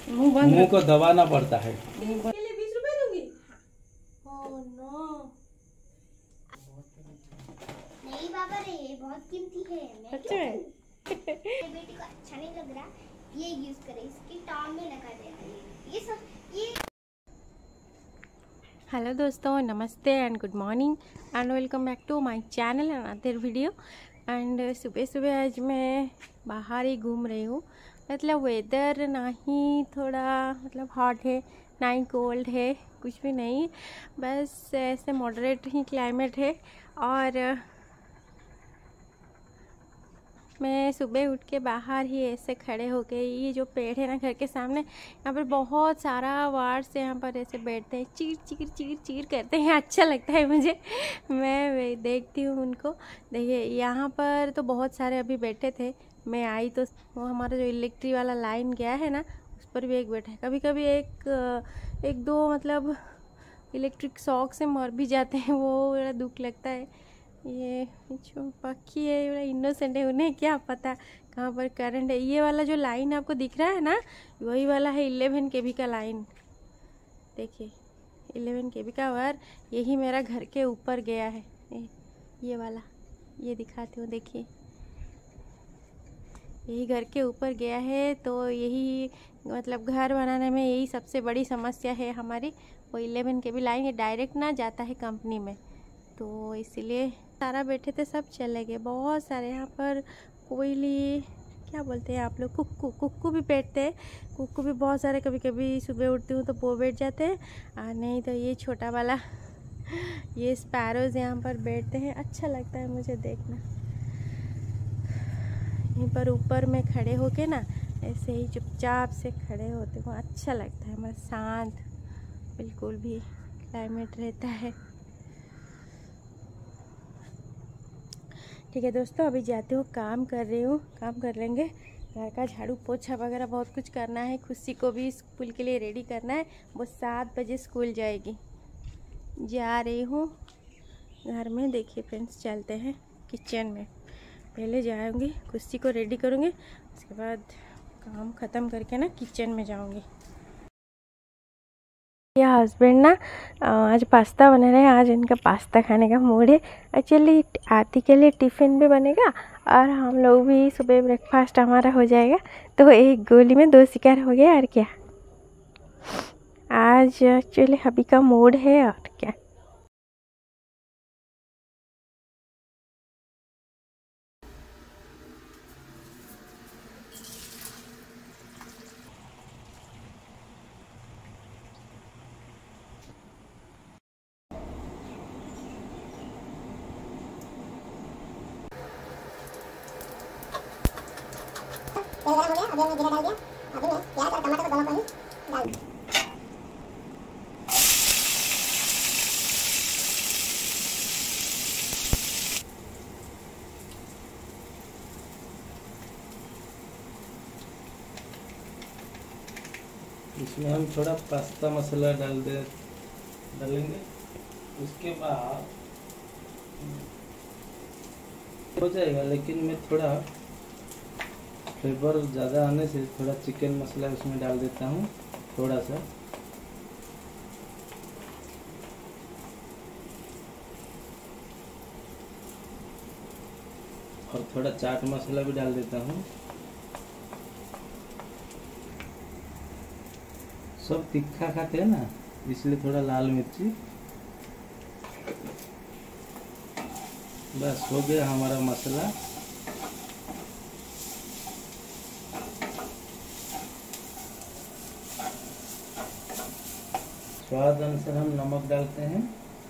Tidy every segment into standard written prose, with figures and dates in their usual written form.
मुंह को दबाना पड़ता है। के लिए 20 रुपए दूंगी। ओह नो, नहीं बाबा रे, ये बहुत कीमती है। सच में मेरे बेटे को अच्छा नहीं लग रहा, ये यूज करे, इसकी टांग में लगा देना। ये सब ये। हेलो दोस्तों, नमस्ते and good morning and welcome back to my channel another video. And सुबह सुबह आज मैं बाहर ही घूम रही हूँ। मतलब वेदर ना ही थोड़ा मतलब हॉट है ना ही कोल्ड है, कुछ भी नहीं, बस ऐसे मॉडरेट ही क्लाइमेट है। और मैं सुबह उठ के बाहर ही ऐसे खड़े हो गए। ये जो पेड़ है ना घर के सामने, यहाँ पर बहुत सारा वार्ड्स यहाँ पर ऐसे बैठते हैं, चीर चीर चीर चीर करते हैं। अच्छा लगता है मुझे, मैं देखती हूँ उनको। देखिए यहाँ पर तो बहुत सारे अभी बैठे थे, मैं आई तो वो हमारा जो इलेक्ट्रिक वाला लाइन गया है ना, उस पर भी एक बैठा है। कभी कभी एक दो मतलब इलेक्ट्रिक शॉक से मर भी जाते हैं, वो बड़ा दुख लगता है। ये जो पक्षी है बड़ा इनोसेंट है, उन्हें क्या पता कहाँ पर करंट है। ये वाला जो लाइन आपको दिख रहा है ना, वही वाला है 11 kV का लाइन। देखिए 11 kV का, और यही मेरा घर के ऊपर गया है। ये वाला, ये दिखाती हूँ, देखिए यही घर के ऊपर गया है। तो यही मतलब घर बनाने में यही सबसे बड़ी समस्या है हमारी। वो 11 kV लाइन ये डायरेक्ट ना जाता है कंपनी में, तो इसलिए सारा बैठे थे, सब चले गए। बहुत सारे यहाँ पर कोयली, क्या बोलते हैं आप लोग, कुक्कू, कुक्कू भी बैठते हैं। कुक्कू भी बहुत सारे, कभी कभी सुबह उठती हूँ तो वो बैठ जाते हैं, और नहीं तो ये छोटा वाला ये स्पैरोज यहाँ पर बैठते हैं। अच्छा लगता है मुझे देखना। यहीं पर ऊपर में खड़े होके ना ऐसे ही चुपचाप से खड़े होते हैं, अच्छा लगता है। मतलब शांत बिल्कुल भी क्लाइमेट रहता है। ठीक है दोस्तों, अभी जाते हो, काम कर रही हूँ, काम कर लेंगे। घर का झाड़ू पोछा वगैरह बहुत कुछ करना है। खुशी को भी स्कूल के लिए रेडी करना है, वो 7 बजे स्कूल जाएगी। जा रही हूँ घर में। देखिए फ्रेंड्स, चलते हैं किचन में। पहले जाऊँगी, खुशी को रेडी करूँगी, उसके बाद काम ख़त्म करके ना किचन में जाऊँगी। यह हस्बैंड ना आज पास्ता बना रहे हैं। आज इनका पास्ता खाने का मूड है। एक्चुअली आरती के लिए टिफ़िन भी बनेगा और हम लोग भी सुबह ब्रेकफास्ट हमारा हो जाएगा। तो एक गोली में 2 शिकार हो गया। और क्या, आज एक्चुअली हबी का मूड है। और क्या, तेल गरम हो गया, अभी हमने जीरा डाल दिया। अभी मैं प्याज और टमाटर को दोनों को ही डाल दूँ। इसमें हम थोड़ा पास्ता मसाला डालेंगे। उसके बाद हो जाएगा, लेकिन मैं थोड़ा फ्लेवर ज़्यादा आने से थोड़ा चिकन मसाला उसमें डाल देता हूँ, थोड़ा सा। और थोड़ा चाट मसाला भी डाल देता हूँ। सब तीखा खाते हैं ना, इसलिए थोड़ा लाल मिर्ची। बस हो गया हमारा मसाला। स्वाद अनुसार हम नमक डालते हैं।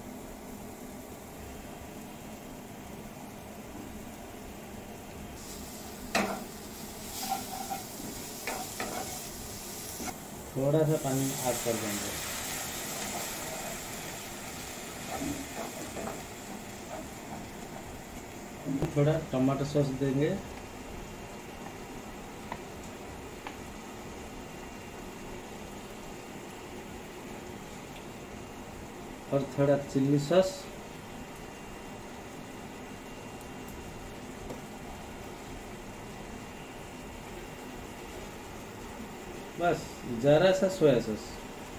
थोड़ा सा पानी ऐड कर देंगे। थोड़ा टमाटो सॉस देंगे। और थोड़ा चिल्ली सॉस। बस जरा सा सोया सॉस।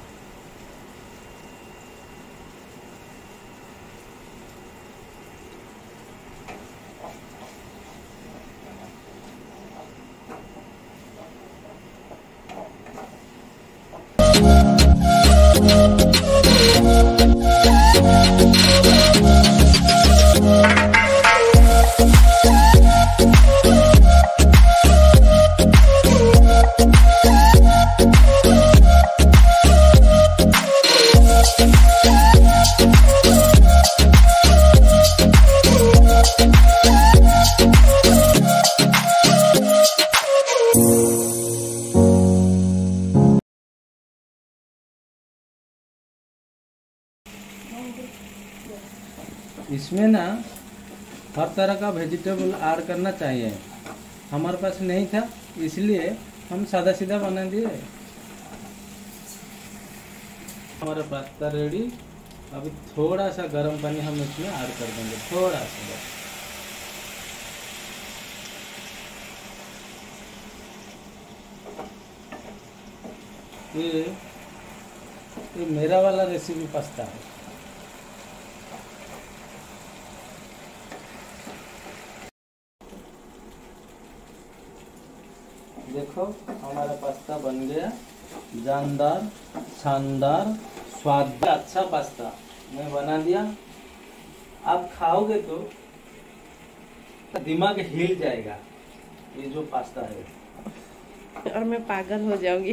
इसमें ना हर तरह का वेजिटेबल ऐड करना चाहिए। हमारे पास नहीं था इसलिए हम सादा सीधा बना दिए। हमारा पास्ता रेडी। अभी थोड़ा सा गर्म पानी हम इसमें ऐड कर देंगे, थोड़ा सा बस। ये मेरा वाला रेसिपी पास्ता है। देखो हमारा पास्ता बन गया, जानदार, शानदार, स्वाद अच्छा पास्ता मैं बना दिया। आप खाओगे तो दिमाग हिल जाएगा। ये जो पास्ता है और मैं पागल हो जाऊंगी।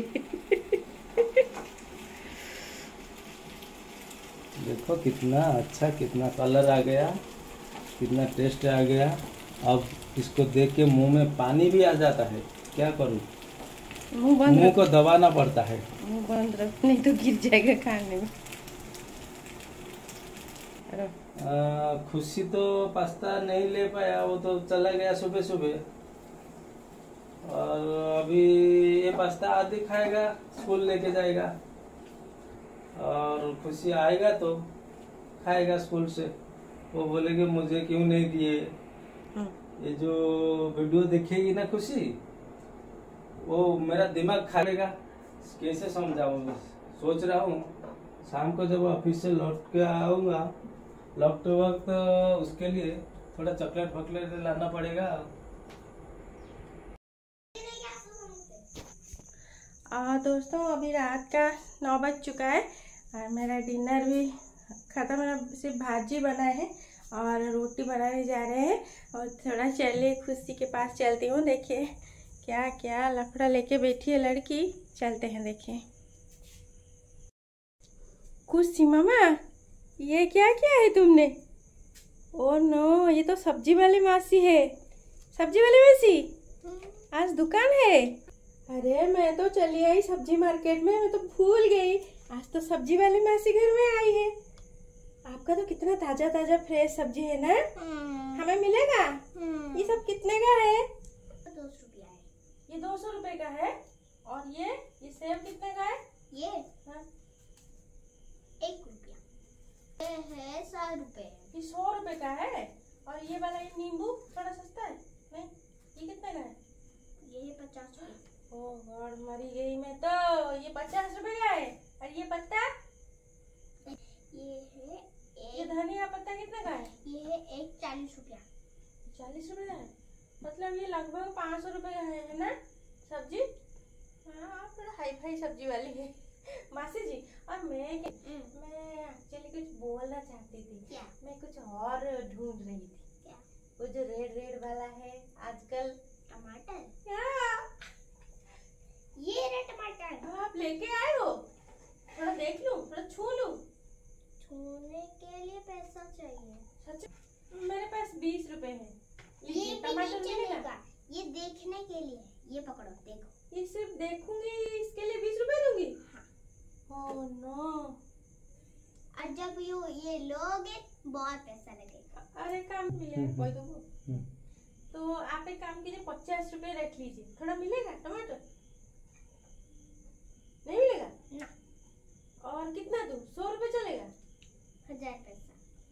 देखो कितना अच्छा, कितना कलर आ गया, कितना टेस्ट आ गया। अब इसको देख के मुंह में पानी भी आ जाता है। क्या करूं, मुंह को दबाना पड़ता है। मुंह बंद रख, नहीं तो गिर जाएगा खाने में। खुशी तो पास्ता नहीं ले पाया, वो तो चला गया सुबह सुबह। और अभी ये पास्ता आधी खाएगा, स्कूल लेके जाएगा। और खुशी आएगा तो खाएगा स्कूल से। वो बोलेगी मुझे क्यों नहीं दिए। ये जो वीडियो देखेगी ना खुशी, वो मेरा दिमाग खा लेगा। कैसे समझाऊं, सोच रहा हूँ शाम को जब ऑफिस से लौट के आऊंगा, लौटते वक्त उसके लिए थोड़ा चॉकलेट फकलेट लाना पड़ेगा। दोस्तों अभी रात का 9 बज चुका है और मेरा डिनर भी ख़त्म है। सिर्फ भाजी बना है और रोटी बनाने जा रहे हैं। और थोड़ा चलिए खुशी के पास चलती हूँ। देखिए क्या क्या लफड़ा लेके बैठी है लड़की। चलते हैं देखिए। खुशी मामा, ये क्या किया है तुमने? ओ नो, ये तो सब्जी वाली मासी है। सब्जी वाली मासी, आज दुकान है? अरे मैं तो चली आई सब्जी मार्केट में, मैं तो भूल गई। आज तो सब्जी वाली मासी घर में आई है। आपका तो कितना ताजा ताजा फ्रेश सब्जी है ना। हमें मिलेगा? ये सब कितने का है? 200 रुपया है। ये 200 रुपए का है। और ये सेब कितने का है? ये हाँ? 1 रुपया। ये है 100 रुपए। ये 100 रुपए का है। और ये वाला ये नींबू थोड़ा सस्ता है। नहीं, ये कितने का है? ये 50 रुपए। ओह गॉड, मरी गई मैं तो। ये 50 रुपए का है। और ये पत्ता? ये धनिया पत्ता कितने का है? ये है 40 रुपया। 40 रुपए का है। मतलब ये लगभग 500 रुपए का है ना सब्जी? हाँ, आप थोड़ा हाई फाई सब्जी वाली है मासी जी। और मैं एक्चुअली कुछ बोलना चाहती थी। क्या? मैं कुछ और ढूंढ रही थी। क्या? वो जो रेड रेड वाला है आजकल। टमाटर? क्या? ये रहा टमाटर। आप लेके आए हो? थोड़ा देख लूं, थोड़ा छू लूं। छूने के लिए पैसा चाहिए। सच? मेरे पास 20 रुपए है। ये टमाटर भी मिलेगा? चलेगा। ये देखने के लिए। ये पकड़ो, देखो। ये सिर्फ देखूंगी, इसके लिए 20 रुपए दूंगी? हाँ। Oh no. और जब ये लोगे बहुत पैसा लगेगा। अरे काम मिलेगा कोई तो आप एक काम कीजिए, 50 रुपए रख लीजिए। थोड़ा मिलेगा टमाटर? नहीं मिलेगा ना। और कितना दूं? 100 रुपए चलेगा? 1000 पैसा।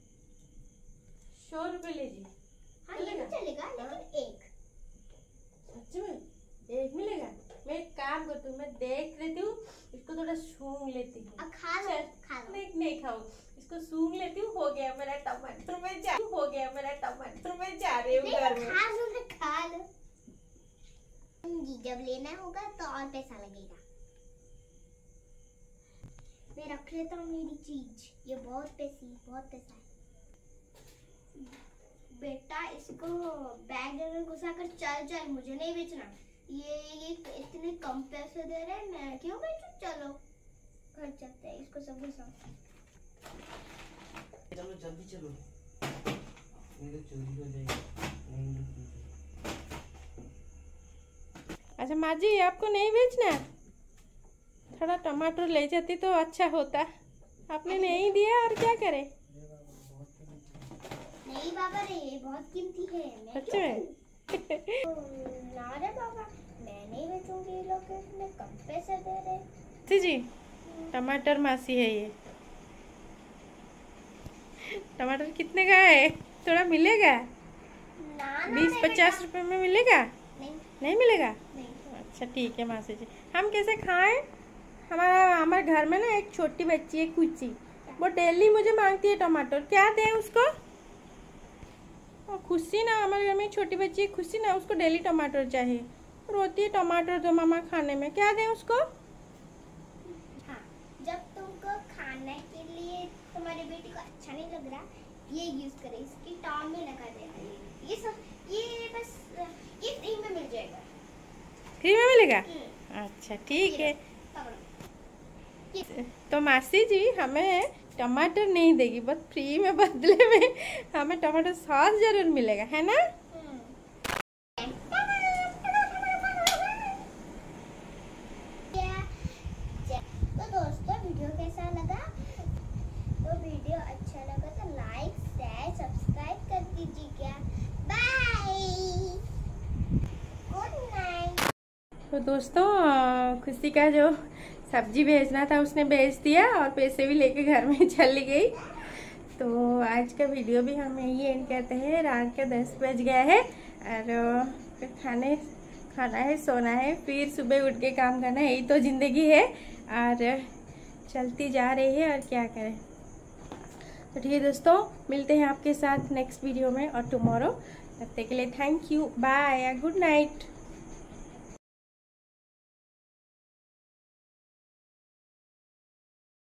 100 रुपए लीजिए। हाँ ये भी चलेगा, लेकिन एक। सच में एक मिलेगा? मैं एक काम करती हूँ, मैं दे देख लेती हूँ, इसको थोड़ा सूंघ लेती हूँ। अब खा लो, खा लो। नहीं खाऊं, इसको सूंघ लेती हूँ। हो गया मेरा टमाटर, मैं जा रही हूँ घर में। खा लो ना, खा लो जी, जब लेना होगा तो और पैसा लगेगा। मैं रख लेता हूँ मेरी चीज, ये बहुत पैसा है। बेटा इसको बैग में घुसा कर चल, मुझे नहीं बेचना। ये इतने कम पैसे दे रहे हैं, मैं क्यों बेचूं? चलो घर चलते हैं, इसको सब घुसाओ। चलो जल्दी चलो, मेरे चोरी हो जाएगी। अच्छा माँ जी, आपको नहीं बेचना? थोड़ा टमाटर ले जाती तो अच्छा होता, आपने नहीं दिया और क्या करे? नहीं बाबा रे, ये बहुत कीमती है। मैं सच में? ना रे बाबा, मैं नहीं बेचूंगी। ये लोग इतने कम पैसे दे रहे हैं। जी टमाटर मासी है ये। टमाटर कितने का है? थोड़ा मिलेगा? ना 20-50 रुपए में मिलेगा? नहीं मिलेगा? नहीं। अच्छा ठीक है मासी जी, हम कैसे खाएं? हमारे घर में ना एक छोटी बच्ची है कुची, वो डेली मुझे मांगती है टमाटर। क्या दें उसको? खुशी ना, हमारे घर में छोटी बच्ची है खुशी ना, उसको डेली टमाटर चाहिए, रोती है टमाटर दो मामा खाने में। क्या दें उसको? हाँ, जब तुमको खाने के लिए तुम्हारी बेटी को अच्छा नहीं लग रहा, ये यूज करे, इसकी टांग में लगा देना। ये बस ये फ्री में मिल जाएगा। फ्री में मिलेगा? अच्छा ठीक है। तो मासी जी हमें टमाटर नहीं देगी, बस फ्री में, बदले में हमें टमाटर सॉस जरूर मिलेगा, है ना? तो दोस्तों वीडियो कैसा लगा? तो वीडियो अच्छा लगा तो लाइक शेयर सब्सक्राइब कर दीजिएगा। Bye, good night. तो दोस्तों खुशी का जो सब्जी भेजना था उसने भेज दिया और पैसे भी लेके घर में चली गई। तो आज का वीडियो भी हम यही एंड करते हैं। रात के 10 बज गया है और खाना है, सोना है, फिर सुबह उठ के काम करना है। यही तो ज़िंदगी है और चलती जा रही है, और क्या करें। तो ठीक है दोस्तों, मिलते हैं आपके साथ नेक्स्ट वीडियो में और टुमारो। तब तक के लिए thank you, bye, good night.